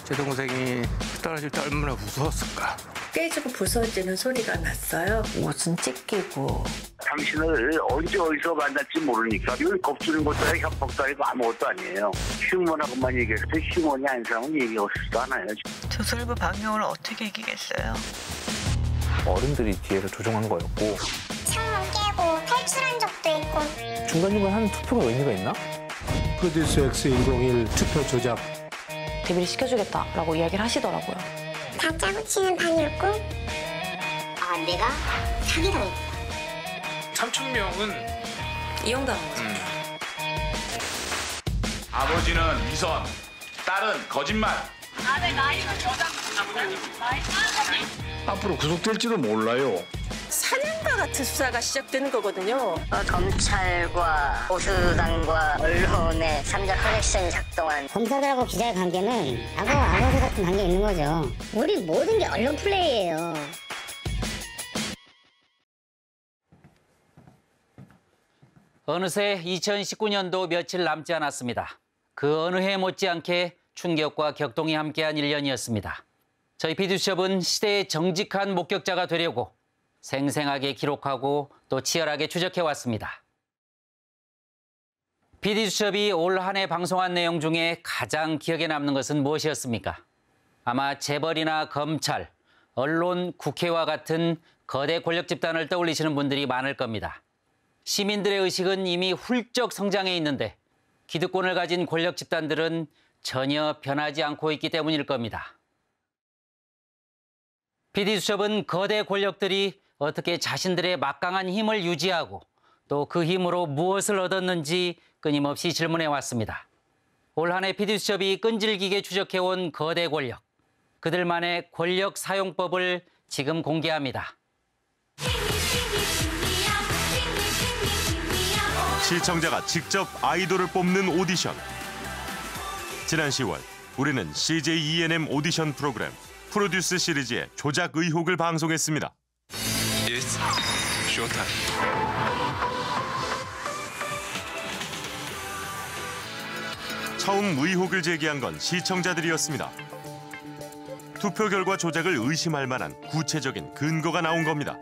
제 동생이 떨어질 때 얼마나 무서웠을까. 깨지고 부서지는 소리가 났어요. 무슨 찢기고. 당신을 언제 어디서 만날지 모르니까 이걸 겁주는 것도 아니고 협박도 아니고 아무것도 아니에요. 휴먼하고만 얘기해서 휴먼이 아닌 사람은 얘기하고 싶지도 않아요. 조설부 방영을 어떻게 이기겠어요? 어른들이 뒤에서 조종한 거였고 창문 깨고 탈출한 적도 있고. 중간중간 하는 투표가 의미가 있나? 프로듀스 X101 투표 조작 대비를 시켜주겠다라고 이야기를 하시더라고요. 다 짜고 치는 판이었고 내가 사기당했다. 3,000명은 이용당한 거죠. 아버지는 위선, 딸은 거짓말. 앞으로 구속될지도 몰라요. 사냥과 같은 수사가 시작되는 거거든요. 검찰과 보수당과 언론의 삼자 커넥션이 작동한 검사들하고 기자의 관계는 아버지 같은 관계 있는 거죠. 우리 모든 게 언론 플레이예요. 어느새 2019년도 며칠 남지 않았습니다. 그 어느 해 못지않게 충격과 격동이 함께한 1년이었습니다. 저희 PD수첩은 시대의 정직한 목격자가 되려고 생생하게 기록하고 또 치열하게 추적해왔습니다. PD수첩이 올 한 해 방송한 내용 중에 가장 기억에 남는 것은 무엇이었습니까? 아마 재벌이나 검찰, 언론, 국회와 같은 거대 권력 집단을 떠올리시는 분들이 많을 겁니다. 시민들의 의식은 이미 훌쩍 성장해 있는데 기득권을 가진 권력 집단들은 전혀 변하지 않고 있기 때문일 겁니다. PD수첩은 거대 권력들이 어떻게 자신들의 막강한 힘을 유지하고 또 그 힘으로 무엇을 얻었는지 끊임없이 질문해 왔습니다. 올 한 해 PD수첩이 끈질기게 추적해온 거대 권력, 그들만의 권력 사용법을 지금 공개합니다. 시청자가 직접 아이돌을 뽑는 오디션. 지난 10월 우리는 CJ ENM 오디션 프로그램 프로듀스 시리즈의 조작 의혹을 방송했습니다. It's showtime. 처음 의혹을 제기한 건 시청자들이었습니다. 투표 결과 조작을 의심할 만한 구체적인 근거가 나온 겁니다.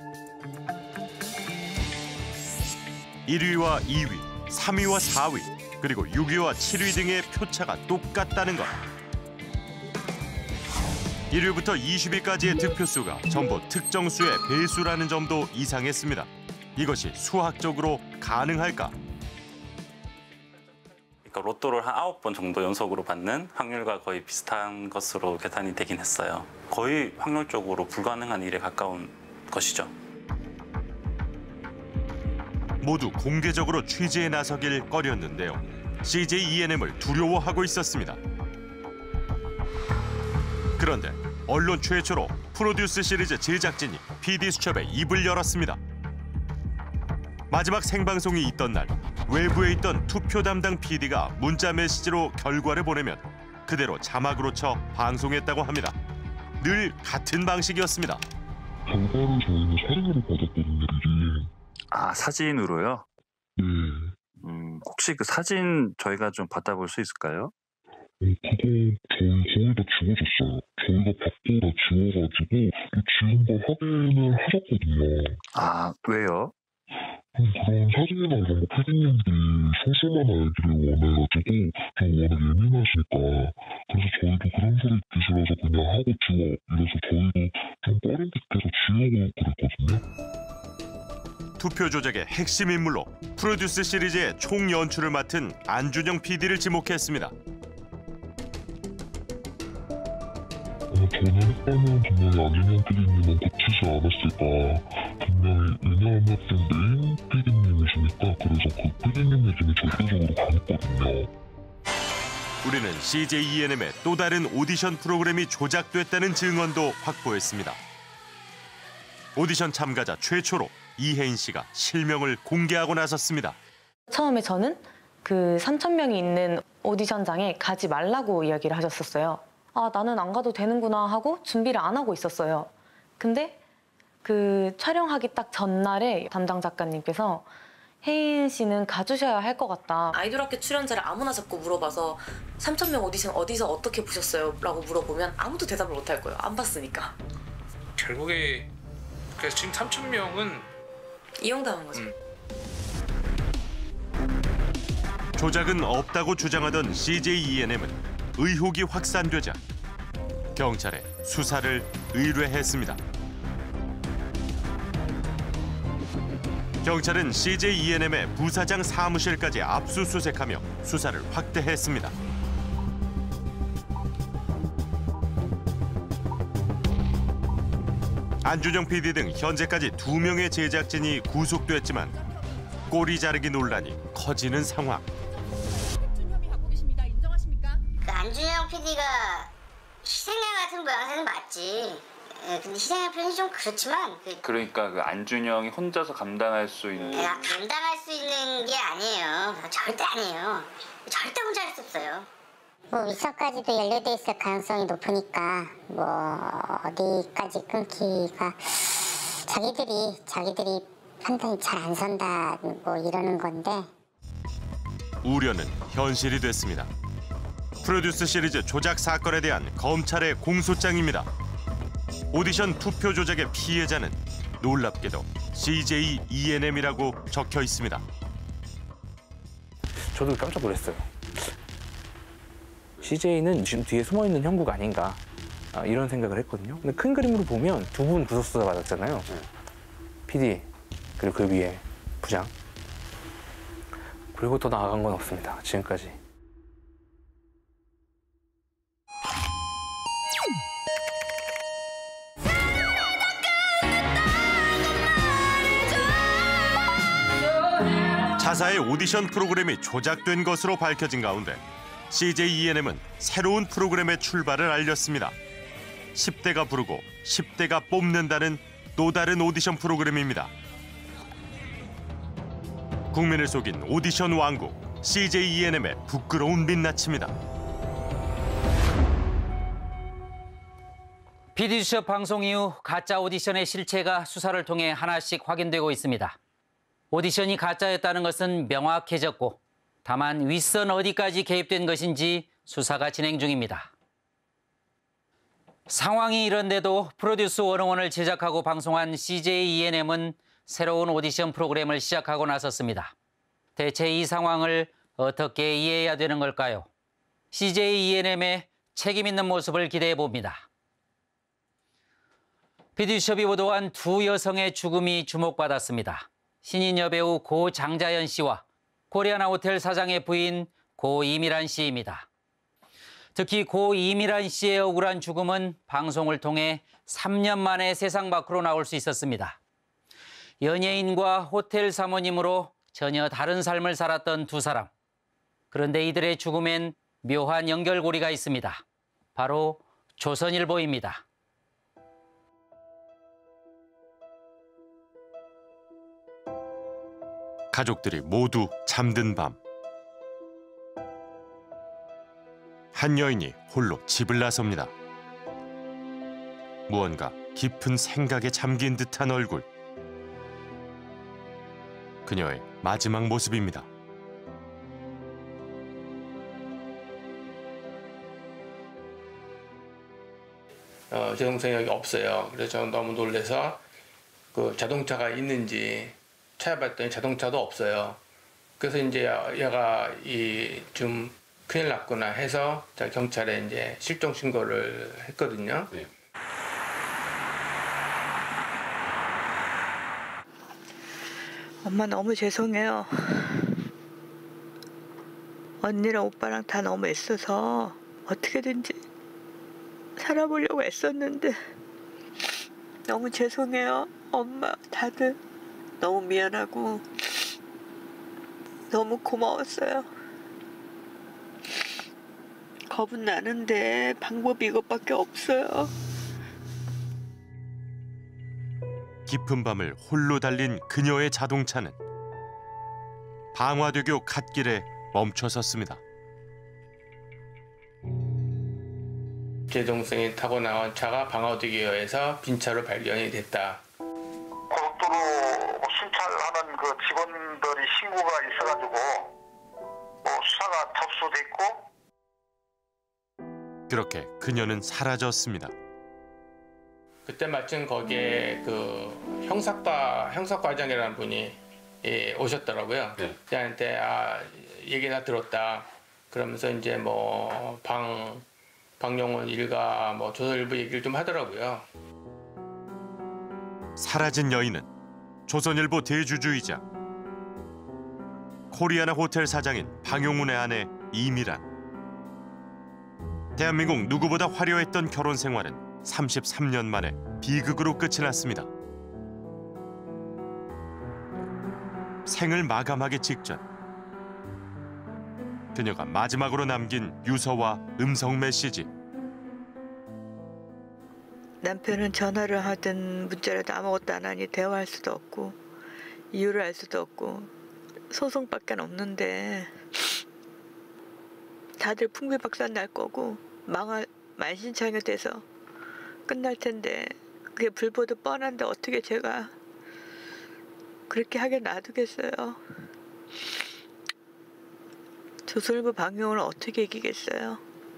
1위와 2위, 3위와 4위, 그리고 6위와 7위 등의 표차가 똑같다는 것. 1위부터 20위까지의 득표수가 전부 특정 수의 배수라는 점도 이상했습니다. 이것이 수학적으로 가능할까? 그러니까 로또를 한 9번 정도 연속으로 받는 확률과 거의 비슷한 것으로 계산이 되긴 했어요. 거의 확률적으로 불가능한 일에 가까운 것이죠. 모두 공개적으로 취재에 나서길 꺼렸는데요. CJ ENM을 두려워하고 있었습니다. 그런데 언론 최초로 프로듀스 시리즈 제작진이 PD수첩에 입을 열었습니다. 마지막 생방송이 있던 날 외부에 있던 투표 담당 PD가 문자 메시지로 결과를 보내면 그대로 자막으로 쳐 방송했다고 합니다. 늘 같은 방식이었습니다. 결과를 저희는 사진으로 받았거든요. 아, 사진으로요? 네. 혹시 그 사진 저희가 좀 받아볼 수 있을까요? 그거 저희 거의 다 지워졌어요. 저희가 받고 다 지워가지고 지운 걸 확인을 하셨거든요. 아, 왜요? 그런 사진이나 이런 거 PD님들이 소심한 아이들을 원해가지고 좀 워낙 예민하시니까 그래서 저희도 그런 소리 듣기 싫어서 그냥 하고 지워 이래서 저희도 좀 꺼린 듯해서 지우고 그랬거든요. 투표 조작의 핵심 인물로 프로듀스 시리즈의 총 연출을 맡은 안준영 PD를 지목했습니다. 저는 했다면 분명히 안준영 PD님은 고치지 않았을까. 분명히 왜냐하면 메인 PD님이시니까 그래서 그 PD님 얘기는 절대적으로 강했거든요. 우리는 CJ ENM의 또 다른 오디션 프로그램이 조작됐다는 증언도 확보했습니다. 오디션 참가자 최초로 이혜인 씨가 실명을 공개하고 나섰습니다. 처음에 저는 그 3,000명이 있는 오디션장에 가지 말라고 이야기를 하셨었어요. 아, 나는 안 가도 되는구나 하고 준비를 안 하고 있었어요. 근데 그 촬영하기 딱 전날에 담당 작가님께서 혜인 씨는 가주셔야 할 것 같다. 아이돌 학교 출연자를 아무나 잡고 물어봐서 3,000명 오디션 어디서 어떻게 보셨어요? 라고 물어보면 아무도 대답을 못 할 거예요. 안 봤으니까. 결국에 그래서 지금 3,000명은 이용당한 거죠. 조작은 없다고 주장하던 CJ ENM은 의혹이 확산되자 경찰에 수사를 의뢰했습니다. 경찰은 CJ ENM의 부사장 사무실까지 압수수색하며 수사를 확대했습니다. 안준영 PD 등 현재까지 2명의 제작진이 구속됐지만 꼬리 자르기 논란이 커지는 상황. 그 안준영 PD가 희생양 같은 모양새는 맞지. 근데 희생양 표현이 좀 그렇지만 그러니까 그 안준영이 혼자서 감당할 수 있는 내가 감당할 수 있는 게 아니에요. 절대 아니에요. 절대 혼자 할 수 없어요. 뭐 윗선까지도 연루돼 있을 가능성이 높으니까 뭐 어디까지 끊기가 자기들이 판단이 잘 안 선다 뭐 이러는 건데 우려는 현실이 됐습니다. 프로듀스 시리즈 조작 사건에 대한 검찰의 공소장입니다. 오디션 투표 조작의 피해자는 놀랍게도 CJ ENM이라고 적혀 있습니다. 저도 깜짝 놀랐어요. CJ는 지금 뒤에 숨어있는 형국 아닌가 이런 생각을 했거든요. 근데 큰 그림으로 보면 두 분 구속수사 받았잖아요. PD 그리고 그 위에 부장. 그리고 더 나아간 건 없습니다. 지금까지. 자사의 오디션 프로그램이 조작된 것으로 밝혀진 가운데 CJ ENM은 새로운 프로그램의 출발을 알렸습니다. 10대가 부르고 10대가 뽑는다는 또 다른 오디션 프로그램입니다. 국민을 속인 오디션 왕국 CJ ENM의 부끄러운 민낯입니다. PD수첩 방송 이후 가짜 오디션의 실체가 수사를 통해 하나씩 확인되고 있습니다. 오디션이 가짜였다는 것은 명확해졌고 다만 윗선 어디까지 개입된 것인지 수사가 진행 중입니다. 상황이 이런데도 프로듀스 101을 제작하고 방송한 CJ ENM은 새로운 오디션 프로그램을 시작하고 나섰습니다. 대체 이 상황을 어떻게 이해해야 되는 걸까요? CJ ENM의 책임 있는 모습을 기대해 봅니다. PD수첩이 보도한 두 여성의 죽음이 주목받았습니다. 신인 여배우 고 장자연 씨와 코리아나 호텔 사장의 부인 고 이미란 씨입니다. 특히 고 이미란 씨의 억울한 죽음은 방송을 통해 3년 만에 세상 밖으로 나올 수 있었습니다. 연예인과 호텔 사모님으로 전혀 다른 삶을 살았던 두 사람. 그런데 이들의 죽음엔 묘한 연결고리가 있습니다. 바로 조선일보입니다. 가족들이 모두 잠든 밤. 한 여인이 홀로 집을 나섭니다. 무언가 깊은 생각에 잠긴 듯한 얼굴. 그녀의 마지막 모습입니다. 제 동생이 여기 없어요. 그래서 저는 너무 놀라서 그 자동차가 있는지 찾아봤더니 자동차도 없어요. 그래서 이제 얘가 좀 큰일 났구나 해서 제가 경찰에 이제 실종 신고를 했거든요. 네. 엄마 너무 죄송해요. 언니랑 오빠랑 다 너무 애써서 어떻게든지 살아보려고 애썼는데 너무 죄송해요. 엄마 다들 너무 미안하고 너무 고마웠어요. 겁은 나는데 방법이 이것밖에 없어요. 깊은 밤을 홀로 달린 그녀의 자동차는 방화대교 갓길에 멈춰섰습니다. 제 동생이 타고 나온 차가 방화대교에서 빈 차로 발견이 됐다. 고속도로 검찰하는 그 직원들이 신고가 있어가지고 수사가 접수됐고. 그렇게 그녀는 사라졌습니다. 그때 마침 거기에 그 형사과장이라는 분이 오셨더라고요. 네. 저한테 얘기 다 들었다. 그러면서 이제 뭐 방영훈 일가 뭐 조선일보 얘기를 좀 하더라고요. 사라진 여인은 조선일보 대주주이자 코리아나 호텔 사장인 방용훈의 아내 이미란. 대한민국 누구보다 화려했던 결혼 생활은 33년 만에 비극으로 끝이 났습니다. 생을 마감하기 직전 그녀가 마지막으로 남긴 유서와 음성 메시지. 남편은 전화를 하든 문자라도 아무것도 안 하니 대화할 수도 없고 이유를 알 수도 없고 소송밖에 없는데 다들 풍비박산 날 거고 만신창이 돼서 끝날 텐데 그게 불보듯 뻔한데 어떻게 제가 그렇게 하게 놔두겠어요. 조선일보 방영을 어떻게 이기겠어요.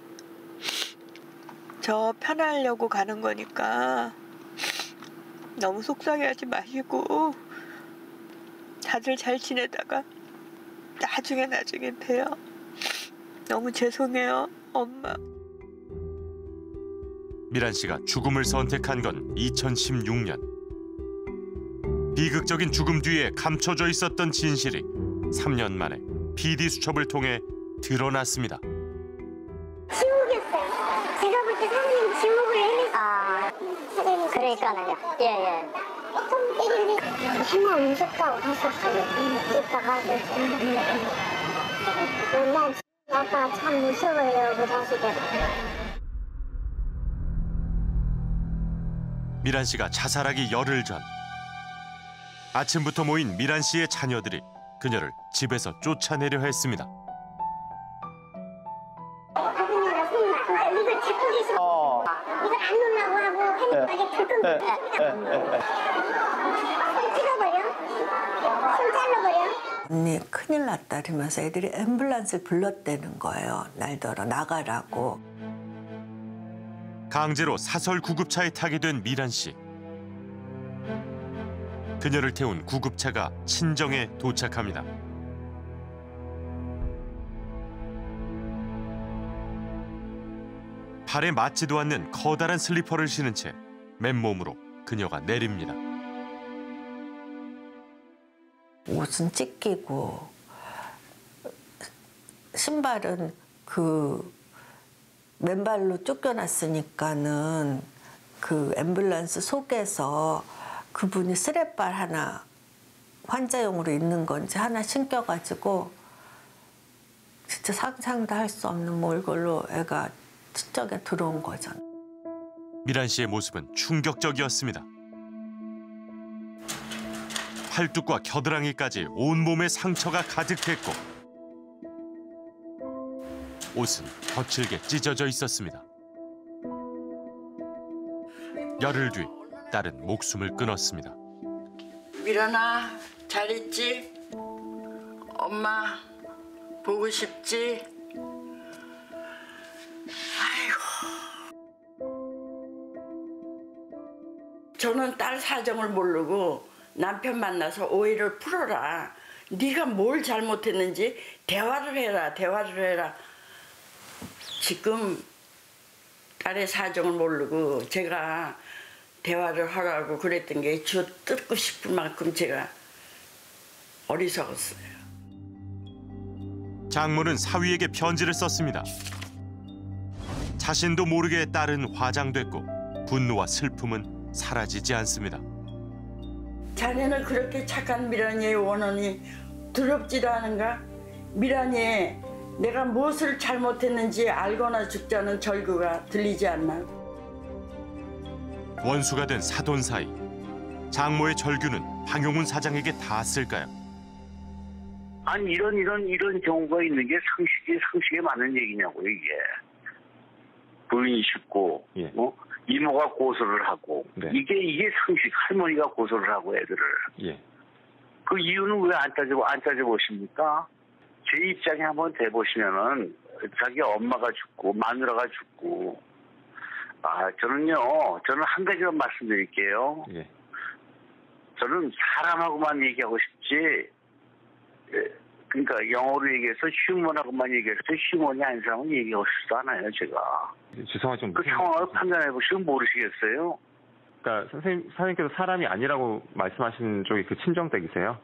저 편하려고 가는 거니까 너무 속상해하지 마시고 다들 잘 지내다가 나중에 봬요. 너무 죄송해요, 엄마. 미란 씨가 죽음을 선택한 건 2016년. 비극적인 죽음 뒤에 감춰져 있었던 진실이 3년 만에 PD 수첩을 통해 드러났습니다. 지옥이었어요. 제가 볼 때 선생님 지옥을 해냈어요. 그러니까요. 예. 좀 때리는데 정말 무섭다고 하셨어요. 이따가 난 아빠 참 무서워요, 그 자식은. 미란 씨가 자살하기 열흘 전 아침부터 모인 미란 씨의 자녀들이 그녀를 집에서 쫓아내려 했습니다. 이걸 잡고 계셔. 이걸 안 놓으려고 하고 하니까 불끈 손 찍어버려? 손 잘라버려? 언니 큰일 났다 이러면서 애들이 앰뷸런스를 불렀다는 거예요. 날더러 나가라고. 강제로 사설 구급차에 타게 된 미란 씨. 그녀를 태운 구급차가 친정에 도착합니다. 발에 맞지도 않는 커다란 슬리퍼를 신은 채 맨몸으로 그녀가 내립니다. 옷은 찢기고 신발은 그 맨발로 쫓겨났으니까는 그 앰뷸런스 속에서 그분이 스레발 하나 환자용으로 있는 건지 하나 신겨가지고 진짜 상상도 할 수 없는 몰골로 애가 친정에 들어온 거죠. 미란 씨의 모습은 충격적이었습니다. 팔뚝과 겨드랑이까지 온몸에 상처가 가득했고 옷은 거칠게 찢어져 있었습니다. 열흘 뒤 딸은 목숨을 끊었습니다. 미란아, 잘 있지? 엄마 보고 싶지? 아이고. 저는 딸 사정을 모르고 남편 만나서 오해를 풀어라. 네가 뭘 잘못했는지 대화를 해라. 지금 딸의 사정을 모르고 제가 대화를 하라고 그랬던 게 쥐어 뜯고 싶을 만큼 제가 어리석었어요. 장모는 사위에게 편지를 썼습니다. 자신도 모르게 딸은 화장됐고 분노와 슬픔은 사라지지 않습니다. 자네는 그렇게 착한 미란이의 원혼이 두렵지도 않은가? 미란이 내가 무엇을 잘못했는지 알거나 죽자는 절규가 들리지 않나? 원수가 된 사돈 사이. 장모의 절규는 방용훈 사장에게 닿았을까요? 아니 이런 경우가 있는 게 상식에 맞는 얘기냐고요 이게. 부인이 죽고 이모가 고소를 하고 이게 상식. 할머니가 고소를 하고 애들을. 그 이유는 왜 안 따져보십니까? 제 입장에 한번 대보시면은 자기 엄마가 죽고 마누라가 죽고 저는 한 가지만 말씀드릴게요. 예. 저는 사람하고만 얘기하고 싶지 그러니까 영어로 얘기해서 휴먼하고만 얘기해서 휴먼이 아닌 사람은 얘기하고 싶지도 않아요. 제가. 죄송하지만 그 상황을 판단해 보시면 모르시겠어요? 그러니까 사장님께서 사람이 아니라고 말씀하신 쪽이 그 친정댁이세요?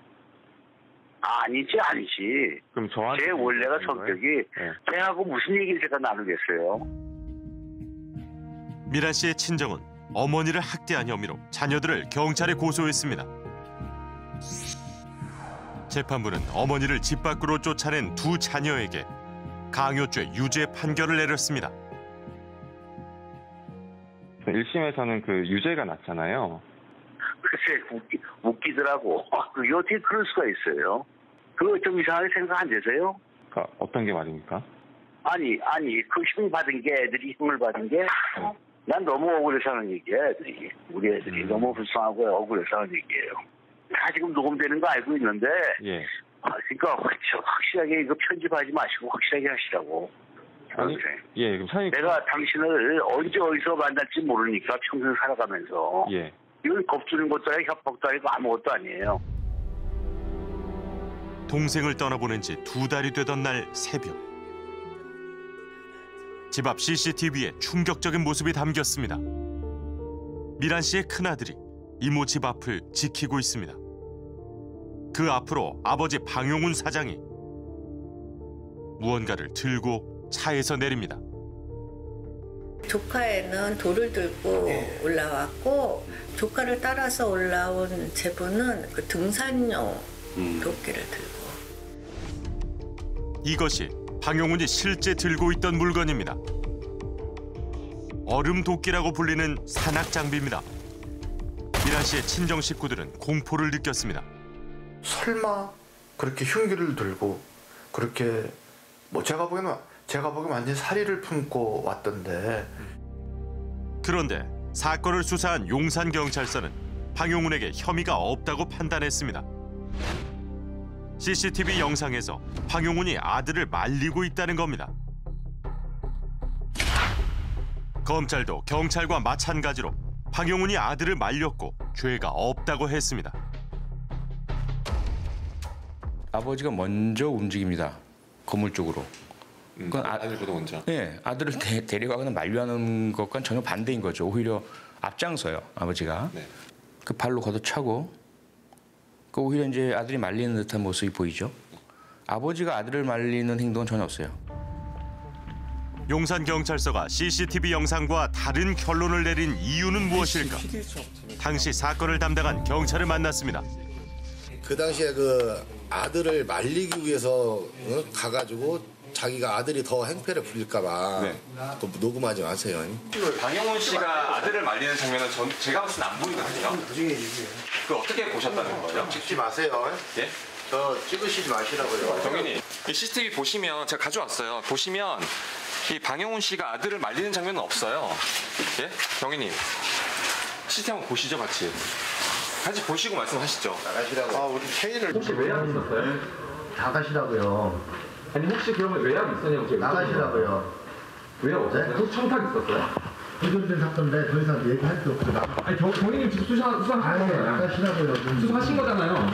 아니지. 그럼 저한테 제 원래가 성격이 걔하고 무슨 얘기를 제가 나누겠어요? 미란 씨의 친정은 어머니를 학대한 혐의로 자녀들을 경찰에 고소했습니다. 재판부는 어머니를 집 밖으로 쫓아낸 두 자녀에게 강요죄 유죄 판결을 내렸습니다. 1심에서는 그 유죄가 났잖아요. 글쎄 웃기더라고. 그게 어떻게 그럴 수가 있어요? 그거 좀 이상하게 생각 안 되세요? 그러니까 어떤 게 말입니까? 아니 그 힘 받은 게 애들이 힘을 받은 게 난 너무 억울해서 하는 얘기야. 우리 애들이 너무 불쌍하고 억울해서 하는 얘기예요. 다 지금 녹음되는 거 알고 있는데 예. 그러니까 확실하게 이거 편집하지 마시고 확실하게 하시라고. 아니, 예, 그럼 사장님. 내가 당신을 언제 어디서 만날지 모르니까 평생 살아가면서. 예. 이건 겁주는 것도 아니고 협박도 아니고 아무것도 아니에요. 동생을 떠나보낸 지 2달이 되던 날 새벽. 집 앞 CCTV에 충격적인 모습이 담겼습니다. 미란 씨의 큰아들이 이모 집 앞을 지키고 있습니다. 그 앞으로 아버지 방용훈 사장이 무언가를 들고 차에서 내립니다. 조카에는 돌을 들고 올라왔고 조카를 따라서 올라온 제부는 그 등산용 도끼를 들고. 이것이 방용훈이 실제 들고 있던 물건입니다. 얼음 도끼라고 불리는 산악 장비입니다. 미란 씨의 친정 식구들은 공포를 느꼈습니다. 설마 그렇게 흉기를 들고 그렇게 제가 보기에는 완전 사리를 품고 왔던데. 그런데 사건을 수사한 용산경찰서는 방용훈에게 혐의가 없다고 판단했습니다. CCTV 영상에서 방용훈이 아들을 말리고 있다는 겁니다. 검찰도 경찰과 마찬가지로 방용훈이 아들을 말렸고 죄가 없다고 했습니다. 아버지가 먼저 움직입니다. 건물 쪽으로. 아들보다 먼저? 네, 아들을 데려가거나 만류하는 것과는 전혀 반대인 거죠. 오히려 앞장서요, 아버지가. 네. 그 발로 걷어차고 오히려 이제 아들이 말리는 듯한 모습이 보이죠. 아버지가 아들을 말리는 행동은 전혀 없어요. 용산경찰서가 CCTV 영상과 다른 결론을 내린 이유는 무엇일까? 당시 사건을 담당한 경찰을 만났습니다. 그 당시에 그 아들을 말리기 위해서 가가지고 자기가 아들이 더 행패를 부릴까 봐 그거 녹음하지 마세요. 방용훈 씨가 아들을 말리는 장면은 제가 봤을 땐 안 보이거든요. 그걸 어떻게 보셨다는 거예요? 찍지 마세요. 예? 저 찍으시지 마시라고요. 경위님, 이 CCTV 보시면 제가 가져왔어요. 보시면 이 방용훈 씨가 아들을 말리는 장면은 없어요. 예? 경위님, CCTV 한번 보시죠, 같이 보시고 말씀하시죠. 나가시라고. 우리 회의를 혹시 외압 있었어요? 나가시라고요. 아니 혹시 그러면 외압 있었냐고 제가 나가시라고요. 외압 없었어요? 혹시 청탁 있었어요? 부정된 사건인데 더 이상 얘기할 게 없어요. 아니 경위님 지금 수사하신 거잖아요. 나가시라고요. 수사하신 거잖아요.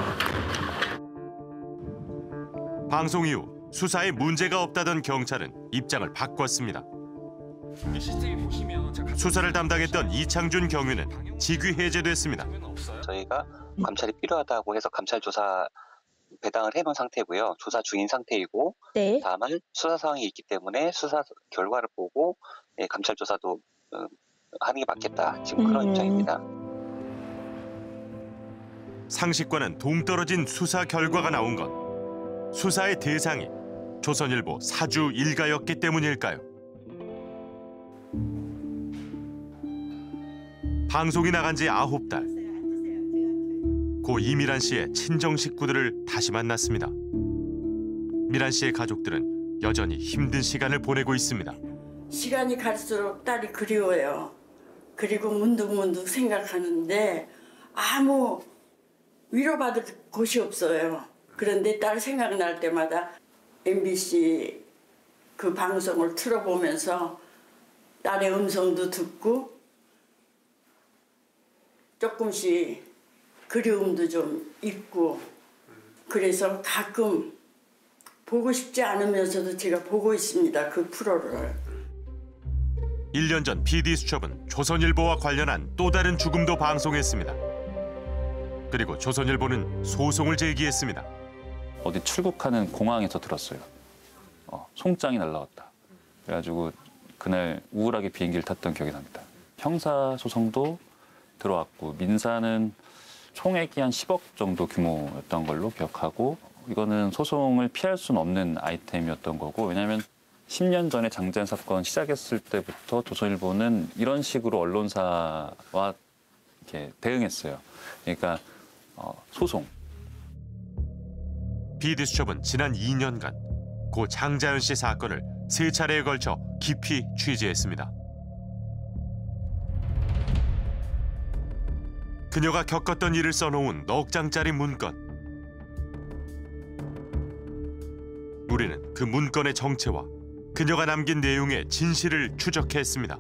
방송 이후 수사에 문제가 없다던 경찰은 입장을 바꿨습니다. 수사를 담당했던 이창준 경위는 직위 해제됐습니다. 저희가 감찰이 필요하다고 해서 감찰 조사 배당을 해놓은 상태고요. 조사 중인 상태이고 다만 수사 상황이 있기 때문에 수사 결과를 보고 감찰 조사도 하는 게 맞겠다. 지금 그런 입장입니다. 상식과는 동떨어진 수사 결과가 나온 건 수사의 대상이 조선일보 사주 일가였기 때문일까요? 방송이 나간 지 9달. 고 이미란 씨의 친정 식구들을 다시 만났습니다. 미란 씨의 가족들은 여전히 힘든 시간을 보내고 있습니다. 시간이 갈수록 딸이 그리워요. 그리고 문득문득 생각하는데 아무 위로받을 곳이 없어요. 그런데 딸 생각날 때마다 MBC 그 방송을 틀어보면서 딸의 음성도 듣고 조금씩 그리움도 좀 있고 그래서 가끔 보고 싶지 않으면서도 제가 보고 있습니다. 그 프로를. 1년 전 PD수첩은 조선일보와 관련한 또 다른 죽음도 방송했습니다. 그리고 조선일보는 소송을 제기했습니다. 어디 출국하는 공항에서 들었어요. 송장이 날라왔다. 그래가지고 그날 우울하게 비행기를 탔던 기억이 납니다. 형사 소송도 들어왔고 민사는 총액이 한 10억 정도 규모였던 걸로 기억하고 이거는 소송을 피할 수는 없는 아이템이었던 거고 왜냐하면 10년 전에 장자연 사건 시작했을 때부터 조선일보는 이런 식으로 언론사와 이렇게 대응했어요. 그러니까 소송. PD수첩은 지난 2년간 고 장자연 씨 사건을 3차례에 걸쳐 깊이 취재했습니다. 그녀가 겪었던 일을 써놓은 넉 장짜리 문건. 우리는 그 문건의 정체와 그녀가 남긴 내용의 진실을 추적했습니다.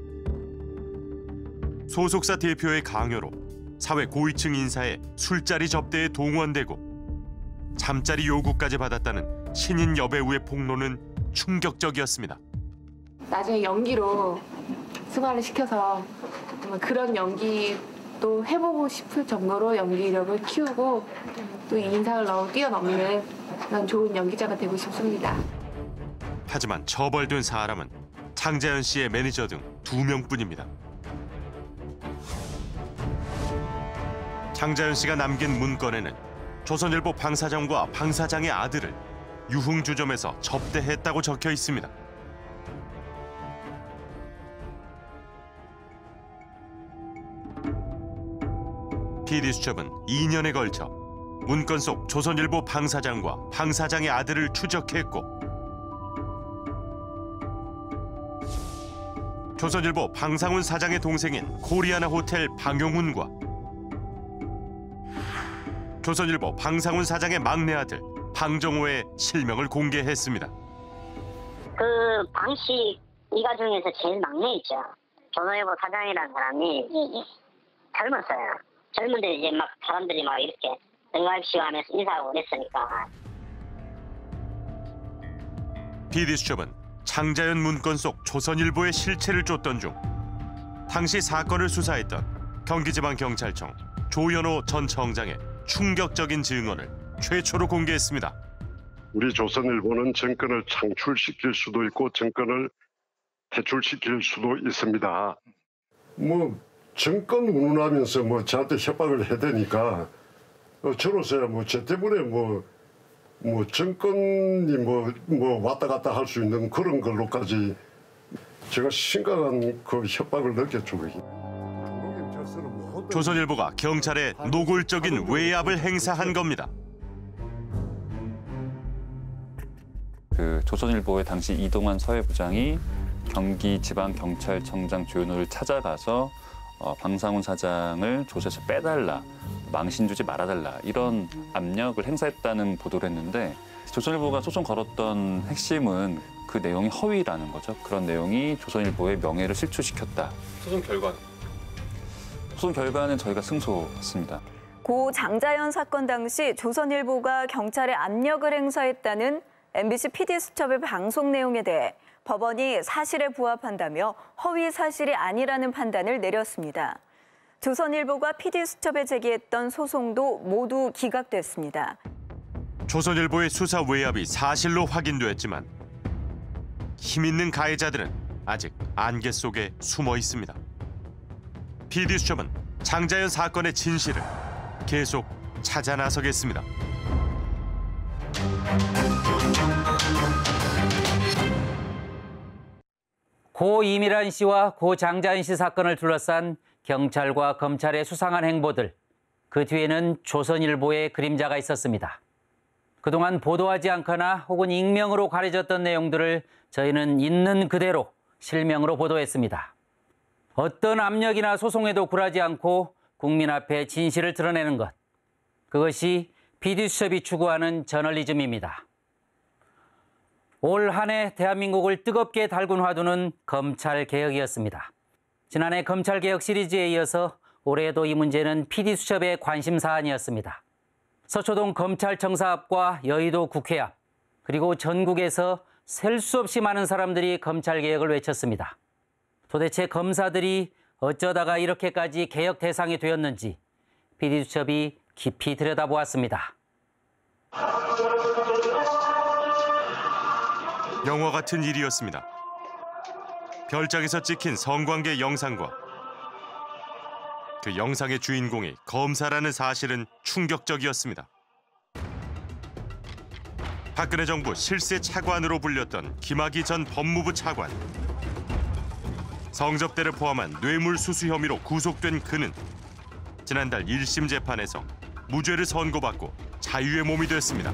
소속사 대표의 강요로 사회 고위층 인사의 술자리 접대에 동원되고 잠자리 요구까지 받았다는 신인 여배우의 폭로는 충격적이었습니다. 나중에 연기로 승화를 시켜서 정말 그런 연기도 해보고 싶을 정도로 연기력을 키우고 또 인상을 너무 뛰어넘는 그런 좋은 연기자가 되고 싶습니다. 하지만 처벌된 사람은 장자연 씨의 매니저 등 2명뿐입니다. 장자연 씨가 남긴 문건에는 조선일보 방사장과 방사장의 아들을 유흥주점에서 접대했다고 적혀 있습니다. PD수첩은 2년에 걸쳐 문건 속 조선일보 방사장과 방사장의 아들을 추적했고 조선일보 방상훈 사장의 동생인 코리아나 호텔 방용훈과 조선일보 방상훈 사장의 막내 아들 방정호의 실명을 공개했습니다. 그 방씨 이가 중에서 제일 막내있죠. 조선일보 사장이라는 사람이 젊었어요. 젊은데 이제 막 사람들이 막 이렇게 응합시오 하면서 인사하고 그랬으니까. PD수첩은 장자연 문건 속 조선일보의 실체를 쫓던 중 당시 사건을 수사했던 경기지방경찰청 조현호 전 청장의 충격적인 증언을 최초로 공개했습니다. 우리 조선일보는 정권을 창출시킬 수도 있고 정권을 퇴출시킬 수도 있습니다. 뭐 정권 운운하면서 뭐 저한테 협박을 해대니까 저로서야 뭐 저 때문에 뭐 정권이 뭐 왔다 갔다 할 수 있는 그런 걸로까지 제가 심각한 그 협박을 느꼈죠. 조선일보가 경찰에 노골적인 외압을 행사한 겁니다. 그 조선일보의 당시 이동환 서해부장이 경기지방경찰청장 조현호를 찾아가서 방상훈 사장을 조사에서 빼달라, 망신 주지 말아달라 이런 압력을 행사했다는 보도를 했는데 조선일보가 소송 걸었던 핵심은 그 내용이 허위라는 거죠. 그런 내용이 조선일보의 명예를 실추시켰다. 소송 결과는? 소송 결과는 저희가 승소했습니다. 고 장자연 사건 당시 조선일보가 경찰에 압력을 행사했다는 MBC PD수첩의 방송 내용에 대해 법원이 사실에 부합한다며 허위 사실이 아니라는 판단을 내렸습니다. 조선일보가 PD수첩에 제기했던 소송도 모두 기각됐습니다. 조선일보의 수사 외압이 사실로 확인됐지만 힘 있는 가해자들은 아직 안개 속에 숨어 있습니다. PD수첩은 장자연 사건의 진실을 계속 찾아 나서겠습니다. 고 이미란 씨와 고 장자연 씨 사건을 둘러싼 경찰과 검찰의 수상한 행보들, 그 뒤에는 조선일보의 그림자가 있었습니다. 그동안 보도하지 않거나 혹은 익명으로 가려졌던 내용들을 저희는 있는 그대로 실명으로 보도했습니다. 어떤 압력이나 소송에도 굴하지 않고 국민 앞에 진실을 드러내는 것, 그것이 PD수첩이 추구하는 저널리즘입니다. 올 한 해 대한민국을 뜨겁게 달군 화두는 검찰개혁이었습니다. 지난해 검찰개혁 시리즈에 이어서 올해에도 이 문제는 PD수첩의 관심 사안이었습니다. 서초동 검찰청사 앞과 여의도 국회 앞, 그리고 전국에서 셀 수 없이 많은 사람들이 검찰개혁을 외쳤습니다. 도대체 검사들이 어쩌다가 이렇게까지 개혁 대상이 되었는지 PD수첩이 깊이 들여다보았습니다. 영화 같은 일이었습니다. 별장에서 찍힌 성관계 영상과 그 영상의 주인공이 검사라는 사실은 충격적이었습니다. 박근혜 정부 실세 차관으로 불렸던 김학의 전 법무부 차관. 성접대를 포함한 뇌물수수 혐의로 구속된 그는 지난달 1심 재판에서 무죄를 선고받고 자유의 몸이 됐습니다.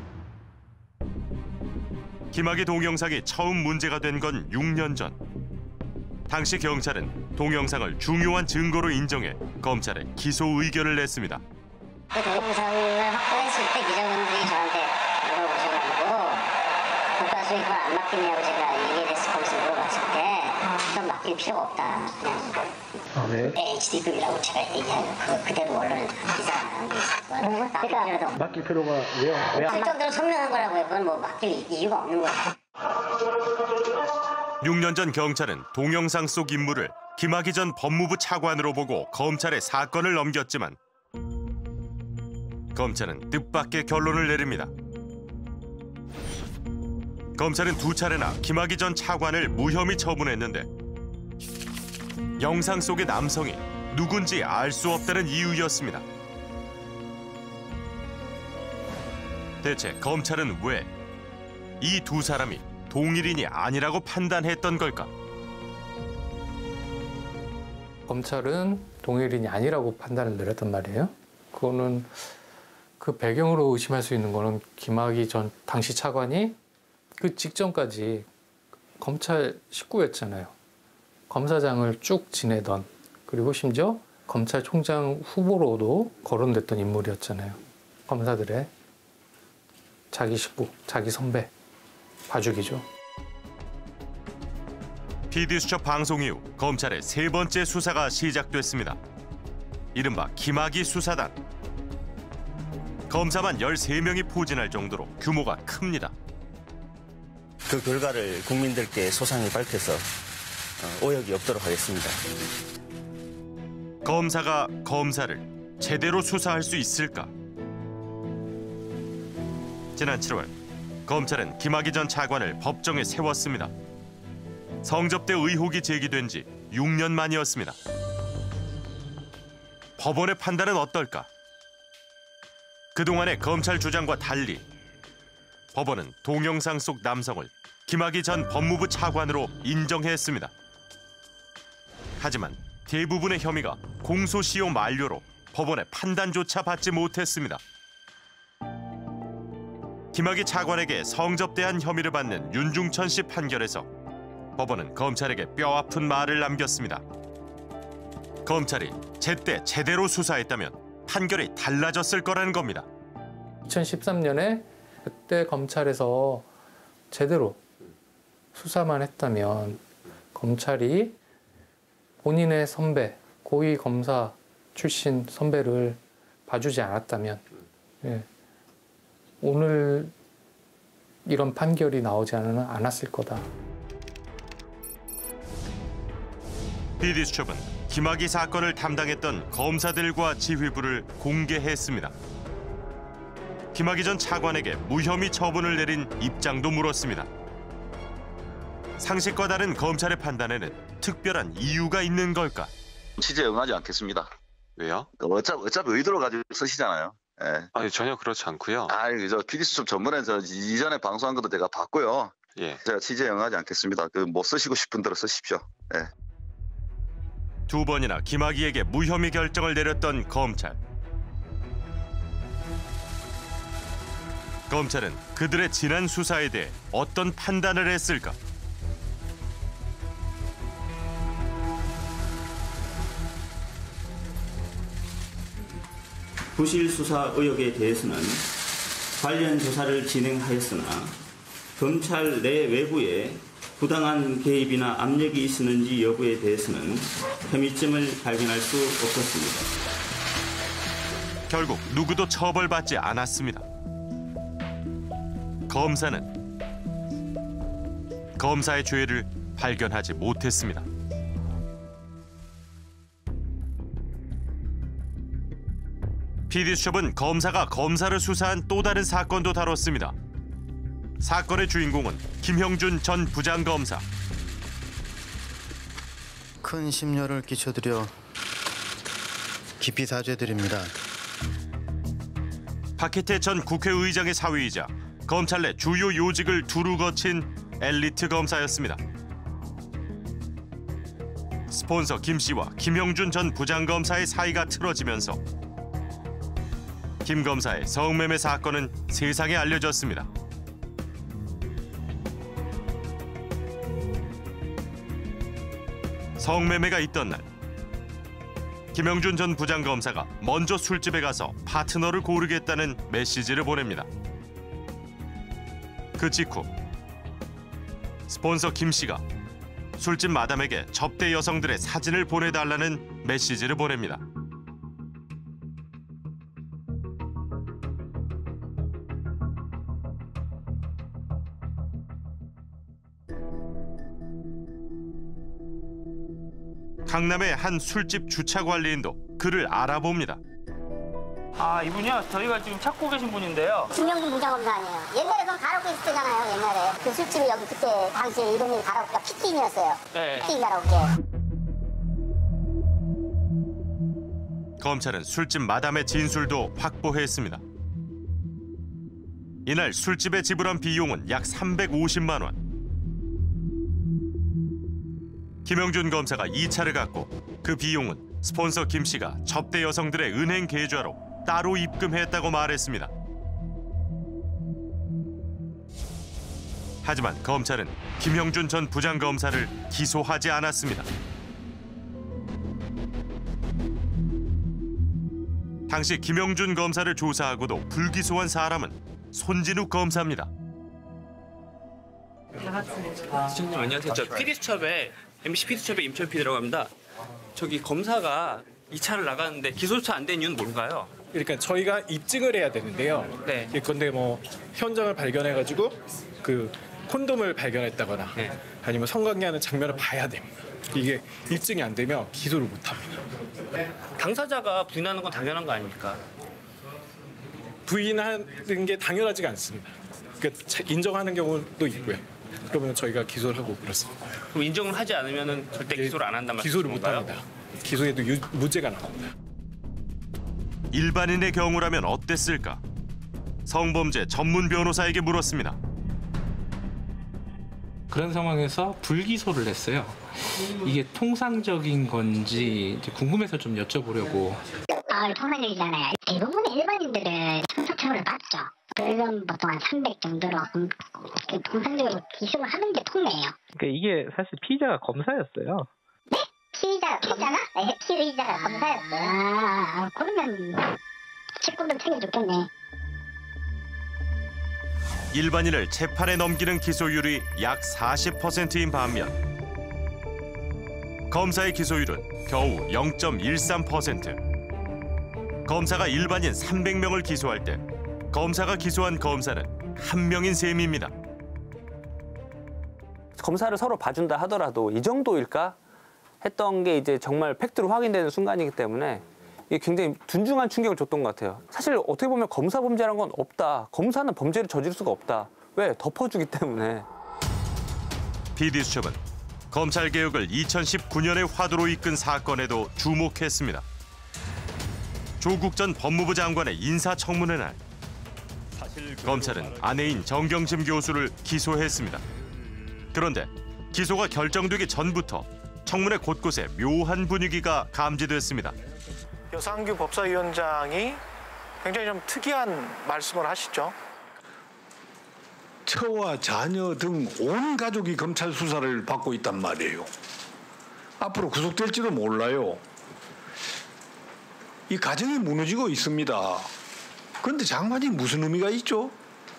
김학의 동영상이 처음 문제가 된 건 6년 전. 당시 경찰은 동영상을 중요한 증거로 인정해 검찰에 기소 의견을 냈습니다. 그 동영상을 확보했을 때 기자분들이 저한테 물어보셔가지고 국가수익을 안 맡기냐고 제가 얘기를 해서 거기서 물어봤을 때 그건 맡길 필요가 없다. 그냥 HD급이라고 제가 얘기하고 그대로 언론에 기사 맡길 필요가 왜요? 실정대로 선명한 거라고요. 그건 뭐 맡길 이유가 없는 거예요. 6년 전 경찰은 동영상 속 인물을 김학의 전 법무부 차관으로 보고 검찰에 사건을 넘겼지만 검찰은 뜻밖의 결론을 내립니다. 검찰은 2차례나 김학의 전 차관을 무혐의 처분했는데 영상 속의 남성이 누군지 알 수 없다는 이유였습니다. 대체 검찰은 왜 이 2사람이 동일인이 아니라고 판단했던 걸까? 검찰은 동일인이 아니라고 판단을 내렸단 말이에요. 그거는 그 배경으로 의심할 수 있는 거는 김학의 전 당시 차관이 그 직전까지 검찰 식구였잖아요. 검사장을 쭉 지내던, 그리고 심지어 검찰총장 후보로도 거론됐던 인물이었잖아요. 검사들의 자기 식구, 자기 선배, 봐주기죠. PD수첩 방송 이후 검찰의 3번째 수사가 시작됐습니다. 이른바 김학의 수사단. 검사만 13명이 포진할 정도로 규모가 큽니다. 그 결과를 국민들께 소상히 밝혀서 오역이 없도록 하겠습니다. 검사가 검사를 제대로 수사할 수 있을까? 지난 7월 검찰은 김학의 전 차관을 법정에 세웠습니다. 성접대 의혹이 제기된 지 6년 만이었습니다. 법원의 판단은 어떨까? 그동안의 검찰 주장과 달리 법원은 동영상 속 남성을 김학의 전 법무부 차관으로 인정했습니다. 하지만 대부분의 혐의가 공소시효 만료로 법원의 판단조차 받지 못했습니다. 김학의 차관에게 성접대한 혐의를 받는 윤중천 씨 판결에서 법원은 검찰에게 뼈아픈 말을 남겼습니다. 검찰이 제때 제대로 수사했다면 판결이 달라졌을 거라는 겁니다. 2013년에 그때 검찰에서 제대로 수사만 했다면, 검찰이 본인의 선배, 고위 검사 출신 선배를 봐주지 않았다면 오늘 이런 판결이 나오지 않았을 거다. PD수첩은 김학의 사건을 담당했던 검사들과 지휘부를 공개했습니다. 김학의 전 차관에게 무혐의 처분을 내린 입장도 물었습니다. 상식과 다른 검찰의 판단에는 특별한 이유가 있는 걸까? 취재에 응하지 않겠습니다. 왜요? 어차피 의도를 가지고 쓰시잖아요. 예. 아니, 전혀 그렇지 않고요. 저 PD수첩 전문에서 이전에 방송한 것도 제가 봤고요. 예. 제가 취재에 응하지 않겠습니다. 뭐 쓰시고 싶은 대로 쓰십시오. 예. 2번이나 김학의에게 무혐의 결정을 내렸던 검찰. 검찰은 그들의 지난 수사에 대해 어떤 판단을 했을까? 부실 수사 의혹에 대해서는 관련 조사를 진행하였으나 검찰 내 외부에 부당한 개입이나 압력이 있었는지 여부에 대해서는 혐의점을 발견할 수 없었습니다. 결국 누구도 처벌받지 않았습니다. 검사는 검사의 죄를 발견하지 못했습니다. PD수첩은 검사가 검사를 수사한 또 다른 사건도 다뤘습니다. 사건의 주인공은 김형준 전 부장검사. 큰 심려를 끼쳐드려 깊이 사죄드립니다. 박희태 전 국회의장의 사위이자 검찰 내 주요 요직을 두루 거친 엘리트 검사였습니다. 스폰서 김 씨와 김형준 전 부장검사의 사이가 틀어지면서 김 검사의 성매매 사건은 세상에 알려졌습니다. 성매매가 있던 날, 김형준 전 부장검사가 먼저 술집에 가서 파트너를 고르겠다는 메시지를 보냅니다. 그 직후 스폰서 김 씨가 술집 마담에게 접대 여성들의 사진을 보내달라는 메시지를 보냅니다. 강남의 한 술집 주차 관리인도 그를 알아봅니다. 아, 이분이요? 저희가 지금 찾고 계신 분인데요. 김형준 부장검사 아니에요. 옛날에 그럼 가라오케 있을 때잖아요. 옛날에 그 술집이 여기 그때 당시에 이름이 가라오케가 피트인이었어요. 네. 피트인 가라오케. 검찰은 술집 마담의 진술도 확보했습니다. 이날 술집에 지불한 비용은 약 350만 원. 김형준 검사가 2차를 갖고 그 비용은 스폰서 김 씨가 접대 여성들의 은행 계좌로 따로 입금했다고 말했습니다. 하지만 검찰은 김형준 전 부장검사를 기소하지 않았습니다. 당시 김형준 검사를 조사하고도 불기소한 사람은 손진욱 검사입니다. 시청님 안녕하세요. 저 PD수첩에 MBC PD수첩의 임철 PD라고 합니다. 저기 검사가 2차를 나갔는데 기소조차 안 된 이유는 뭔가요? 그러니까 저희가 입증을 해야 되는데요. 네. 예컨대 뭐 현장을 발견해가지고 그 콘돔을 발견했다거나 아니면 성관계하는 장면을 봐야 됩니다. 이게 입증이 안 되면 기소를 못합니다. 당사자가 부인하는 건 당연한 거 아닙니까? 부인하는 게 당연하지가 않습니다. 그러니까 인정하는 경우도 있고요. 그러면 저희가 기소를 하고 그렇습니다. 그럼 인정을 하지 않으면 절대 기소를 안 한단 말씀인가요? 기소를 못합니다. 기소에도 무죄가 나옵니다. 일반인의 경우라면 어땠을까? 성범죄 전문 변호사에게 물었습니다. 그런 상황에서 불기소를 했어요. 이게 통상적인 건지 이제 궁금해서 좀 여쭤보려고. 통상적이잖아요. 대부분의 일반인들은 형사처벌을 받죠. 벌금 보통 한 300 정도로 통상적으로 기소를 하는 게 통례예요. 그러니까 이게 사실 피의자가 검사였어요. 네? 피의자가? 네, 피의자가 검사였어요. 그러면 직권도 챙겨줬겠네. 일반인을 재판에 넘기는 기소율이 약 40%인 반면 검사의 기소율은 겨우 0.13%. 검사가 일반인 300명을 기소할 때 검사가 기소한 검사는 1명인 셈입니다. 검사를 서로 봐준다 하더라도 이 정도일까 했던 게 이제 정말 팩트로 확인되는 순간이기 때문에 이게 굉장히 둔중한 충격을 줬던 것 같아요. 사실 어떻게 보면 검사 범죄라는 건 없다. 검사는 범죄를 저지를 수가 없다. 왜? 덮어주기 때문에. PD수첩은 검찰개혁을 2019년의 화두로 이끈 사건에도 주목했습니다. 조국 전 법무부 장관의 인사청문회 날 검찰은 아내인 정경심 교수를 기소했습니다. 그런데 기소가 결정되기 전부터 청문회 곳곳에 묘한 분위기가 감지됐습니다. 여상규 법사위원장이 굉장히 좀 특이한 말씀을 하시죠. 처와 자녀 등 온 가족이 검찰 수사를 받고 있단 말이에요. 앞으로 구속될지도 몰라요. 이 가정이 무너지고 있습니다. 그런데 장관이 무슨 의미가 있죠?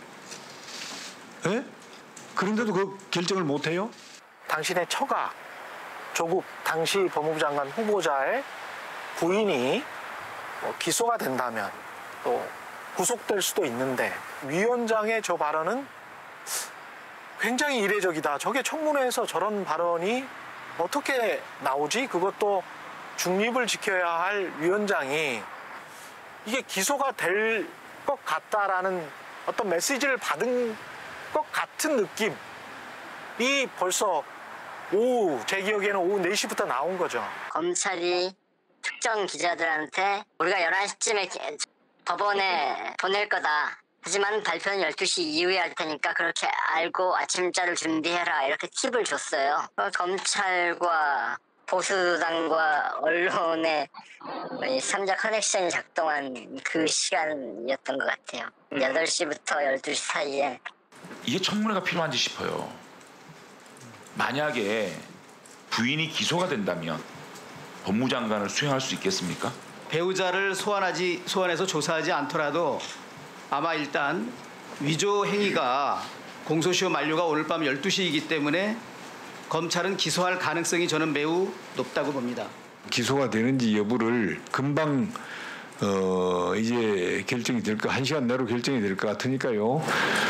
예? 그런데도 그 결정을 못해요? 당신의 처가 조국 당시 법무부 장관 후보자의 부인이 기소가 된다면 또 구속될 수도 있는데 위원장의 저 발언은 굉장히 이례적이다. 저게 청문회에서 저런 발언이 어떻게 나오지? 그것도 중립을 지켜야 할 위원장이 이게 기소가 될 것 같다라는 어떤 메시지를 받은 것 같은 느낌이 벌써 제 기억에는 오후 4시부터 나온 거죠. 검찰이 특정 기자들한테 우리가 11시쯤에 법원에 보낼 거다. 하지만 발표는 12시 이후에 할 테니까 그렇게 알고 아침자를 준비해라. 이렇게 팁을 줬어요. 검찰과 보수당과 언론의 3자 커넥션이 작동한 그 시간이었던 것 같아요. 8시부터 12시 사이에. 이게 청문회가 필요한지 싶어요. 만약에 부인이 기소가 된다면 법무장관을 수행할 수 있겠습니까? 배우자를 소환해서 조사하지 않더라도 아마 일단 위조 행위가 공소시효 만료가 오늘 밤 12시이기 때문에 검찰은 기소할 가능성이 저는 매우 높다고 봅니다. 기소가 되는지 여부를 금방 이제 결정이 될 거, 1시간 내로 결정이 될 것 같으니까요.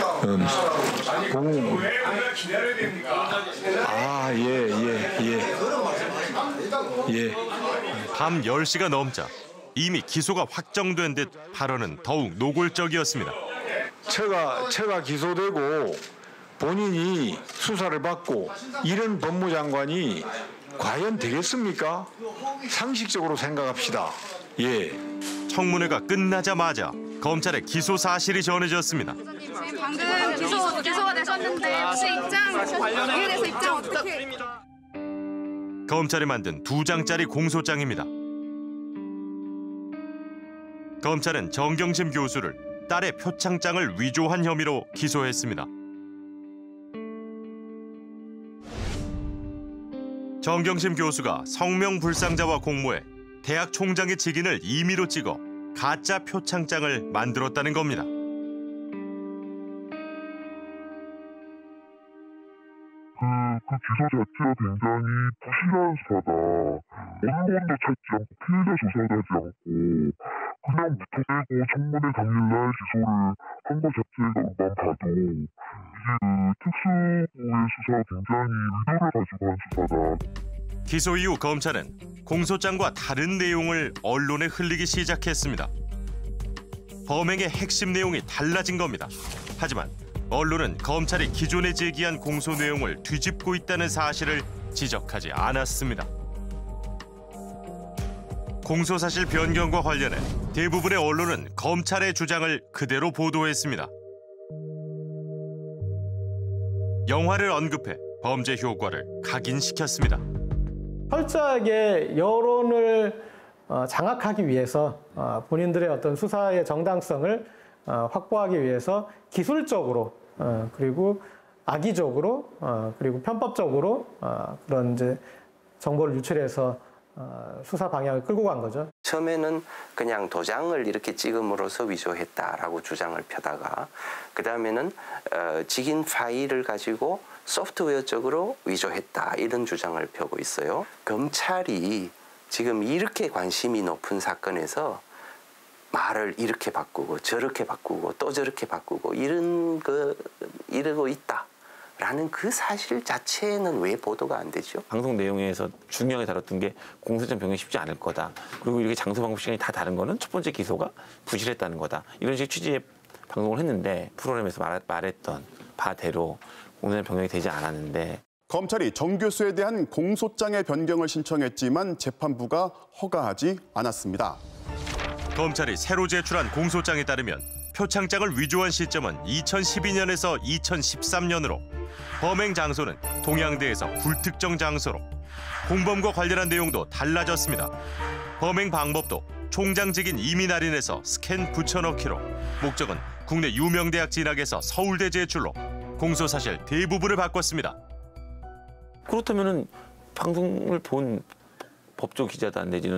밤 10시가 넘자 이미 기소가 확정된 듯 발언은 더욱 노골적이었습니다. 처가 기소되고 본인이 수사를 받고 이런 법무장관이 과연 되겠습니까? 상식적으로 생각합시다. 청문회가 끝나자마자 검찰의 기소 사실이 전해졌습니다. 방금 기소가 되셨는데 혹시 이에 대해서 입장 어떻게? 검찰이 만든 2장짜리 공소장입니다. 검찰은 정경심 교수를 딸의 표창장을 위조한 혐의로 기소했습니다. 정경심 교수가 성명불상자와 공모해 대학 총장의 직인을 임의로 찍어 가짜 표창장을 만들었다는 겁니다. 그 기소 자체가 굉장히 부실한 수사다. 언론도 찾지 않고 피해자 조사도 하지 않고 그냥 무턱대고 청문회 당일날 기소를 한 것 자체만 봐도 이게 특수부의 수사가 굉장히 의도를 가지고 한 수사다. 기소 이후 검찰은 공소장과 다른 내용을 언론에 흘리기 시작했습니다. 범행의 핵심 내용이 달라진 겁니다. 하지만 언론은 검찰이 기존에 제기한 공소 내용을 뒤집고 있다는 사실을 지적하지 않았습니다. 공소사실 변경과 관련해 대부분의 언론은 검찰의 주장을 그대로 보도했습니다. 영화를 언급해 범죄 효과를 각인시켰습니다. 철저하게 여론을 장악하기 위해서 본인들의 어떤 수사의 정당성을 확보하기 위해서 기술적으로 그리고 악의적으로 그리고 편법적으로 그런 이제 정보를 유출해서 수사 방향을 끌고 간 거죠. 처음에는 그냥 도장을 이렇게 찍음으로써 위조했다라고 주장을 펴다가 그 다음에는 직인 파일을 가지고 소프트웨어적으로 위조했다 이런 주장을 펴고 있어요. 검찰이 지금 이렇게 관심이 높은 사건에서 말을 이렇게 바꾸고 저렇게 바꾸고 또 저렇게 바꾸고 이러고 있다라는 그 사실 자체는 왜 보도가 안 되죠? 방송 내용에서 중요하게 다뤘던 게 공소장 변경이 쉽지 않을 거다. 그리고 이렇게 장소 방법 시간이 다 다른 거는 첫 번째 기소가 부실했다는 거다. 이런 식의 취지의 방송을 했는데 프로그램에서 말했던 바대로 공소장 변경이 되지 않았는데 검찰이 정 교수에 대한 공소장의 변경을 신청했지만 재판부가 허가하지 않았습니다. 검찰이 새로 제출한 공소장에 따르면 표창장을 위조한 시점은 2012년에서 2013년으로 범행 장소는 동양대에서 불특정 장소로 공범과 관련한 내용도 달라졌습니다. 범행 방법도 총장직인 이민 할인에서 스캔 붙여넣기로 목적은 국내 유명 대학 진학에서 서울대 제출로 공소사실 대부분을 바꿨습니다. 그렇다면은 방송을 본 법조 기자단 내지는 뭐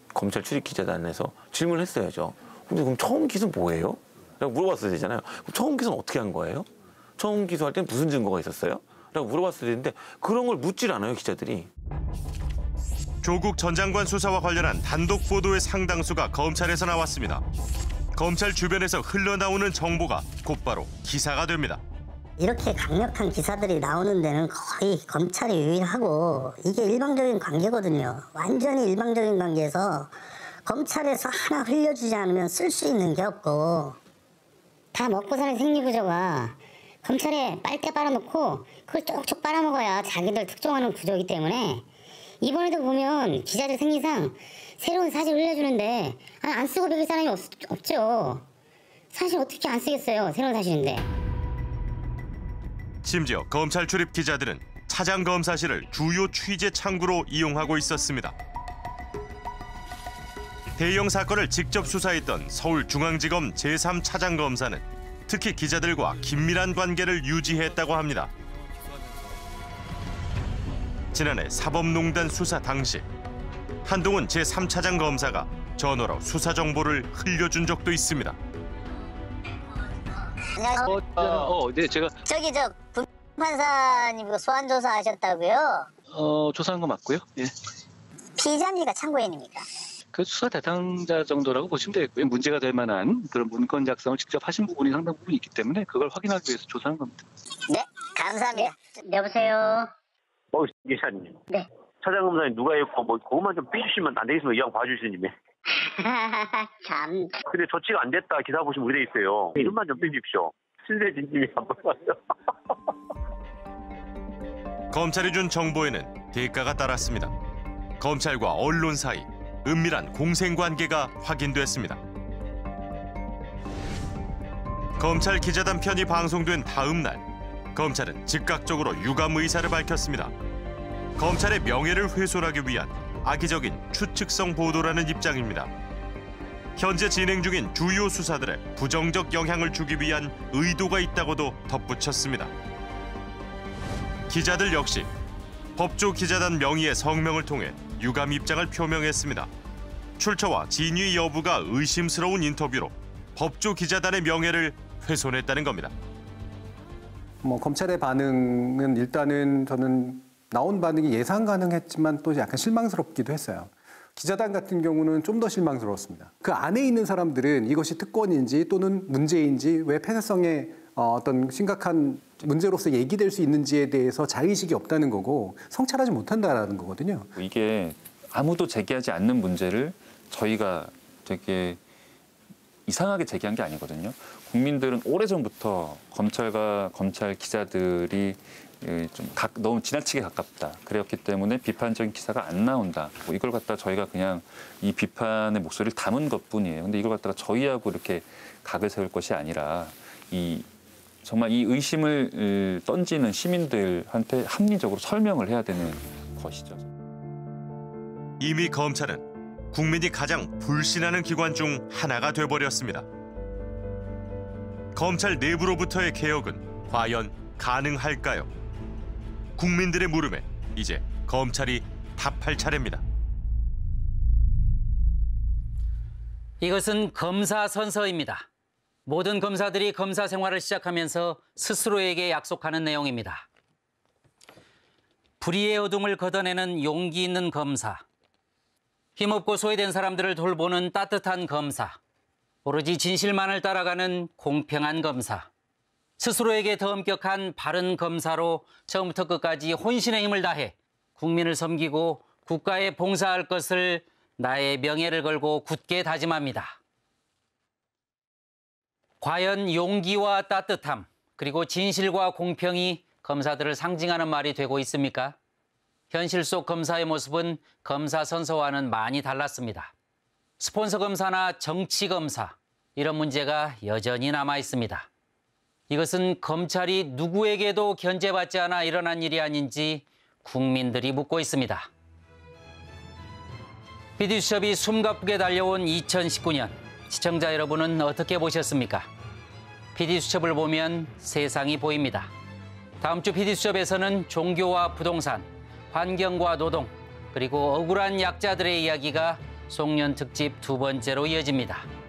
검찰 출입기자단에서 질문을 했어야죠. 근데 그럼 처음 기소 뭐예요? 라고 물어봤어야 되잖아요. 그럼 처음 기소는 어떻게 한 거예요? 처음 기소할 때는 무슨 증거가 있었어요? 라고 물어봤어야 되는데 그런 걸 묻질 않아요, 기자들이. 조국 전 장관 수사와 관련한 단독 보도의 상당수가 검찰에서 나왔습니다. 검찰 주변에서 흘러나오는 정보가 곧바로 기사가 됩니다. 이렇게 강력한 기사들이 나오는 데는 거의 검찰이 유일하고 이게 일방적인 관계거든요. 완전히 일방적인 관계에서 검찰에서 하나 흘려주지 않으면 쓸 수 있는 게 없고 다 먹고 사는 생리구조가 검찰에 빨대 빨아놓고 그걸 쪽쪽 빨아먹어야 자기들 특종하는 구조이기 때문에 이번에도 보면 기자들 생리상 새로운 사실 흘려주는데 안 쓰고 배길 사람이 없죠. 사실 어떻게 안 쓰겠어요. 새로운 사실인데. 심지어 검찰 출입 기자들은 차장 검사실을 주요 취재 창구로 이용하고 있었습니다. 대형 사건을 직접 수사했던 서울중앙지검 제3차장검사는 특히 기자들과 긴밀한 관계를 유지했다고 합니다. 지난해 사법농단 수사 당시 한동훈 제3차장 검사가 전화로 수사 정보를 흘려준 적도 있습니다. 안녕하세요. 네, 제가 저기 판사님 소환 조사하셨다고요? 조사한 거 맞고요. 예. 피의자입니까? 참고인입니까? 그 수사 대상자 정도라고 보시면 되겠고요. 문제가 될 만한 그런 문건 작성을 직접 하신 부분이 상당 부분 있기 때문에 그걸 확인하기 위해서 조사한 겁니다. 네, 감사합니다. 여보세요. 기사님. 네. 차장 검사님 누가 했고 그것만 좀 삐주시면 안 되겠으면 이 양 봐주시님이. 참. 근데 조치가 안 됐다 기사 보시면 우리 돼 있어요. 이름만 좀 삐주십시오. 신세진님이 한번 봤죠. 검찰이 준 정보에는 대가가 따랐습니다. 검찰과 언론 사이 은밀한 공생관계가 확인됐습니다. 검찰 기자단 편이 방송된 다음 날 검찰은 즉각적으로 유감 의사를 밝혔습니다. 검찰의 명예를 훼손하기 위한 악의적인 추측성 보도라는 입장입니다. 현재 진행 중인 주요 수사들에 부정적 영향을 주기 위한 의도가 있다고도 덧붙였습니다. 기자들 역시 법조 기자단 명의의 성명을 통해 유감 입장을 표명했습니다. 출처와 진위 여부가 의심스러운 인터뷰로 법조 기자단의 명예를 훼손했다는 겁니다. 검찰의 반응은 일단은 저는 나온 반응이 예상 가능했지만 또 약간 실망스럽기도 했어요. 기자단 같은 경우는 좀 더 실망스러웠습니다. 그 안에 있는 사람들은 이것이 특권인지 또는 문제인지 왜 폐쇄성에 어떤 심각한 문제로서 얘기될 수 있는지에 대해서 자의식이 없다는 거고 성찰하지 못한다는 거거든요. 이게 아무도 제기하지 않는 문제를 저희가 되게 이상하게 제기한 게 아니거든요. 국민들은 오래전부터 검찰과 검찰 기자들이 좀 너무 지나치게 가깝다. 그랬기 때문에 비판적인 기사가 안 나온다. 이걸 갖다가 저희가 그냥 이 비판의 목소리를 담은 것뿐이에요. 근데 이걸 갖다가 저희하고 이렇게 각을 세울 것이 아니라 정말 이 의심을 던지는 시민들한테 합리적으로 설명을 해야 되는 것이죠. 이미 검찰은 국민이 가장 불신하는 기관 중 하나가 돼버렸습니다. 검찰 내부로부터의 개혁은 과연 가능할까요? 국민들의 물음에 이제 검찰이 답할 차례입니다. 이것은 검사 선서입니다. 모든 검사들이 검사 생활을 시작하면서 스스로에게 약속하는 내용입니다. 불의의 어둠을 걷어내는 용기 있는 검사. 힘없고 소외된 사람들을 돌보는 따뜻한 검사. 오로지 진실만을 따라가는 공평한 검사. 스스로에게 더 엄격한 바른 검사로 처음부터 끝까지 혼신의 힘을 다해 국민을 섬기고 국가에 봉사할 것을 나의 명예를 걸고 굳게 다짐합니다. 과연 용기와 따뜻함, 그리고 진실과 공평이 검사들을 상징하는 말이 되고 있습니까? 현실 속 검사의 모습은 검사 선서와는 많이 달랐습니다. 스폰서 검사나 정치 검사, 이런 문제가 여전히 남아 있습니다. 이것은 검찰이 누구에게도 견제받지 않아 일어난 일이 아닌지 국민들이 묻고 있습니다. PD수첩이 숨가쁘게 달려온 2019년, 시청자 여러분은 어떻게 보셨습니까? PD수첩을 보면 세상이 보입니다. 다음 주 PD수첩에서는 종교와 부동산, 환경과 노동, 그리고 억울한 약자들의 이야기가 송년 특집 두 번째로 이어집니다.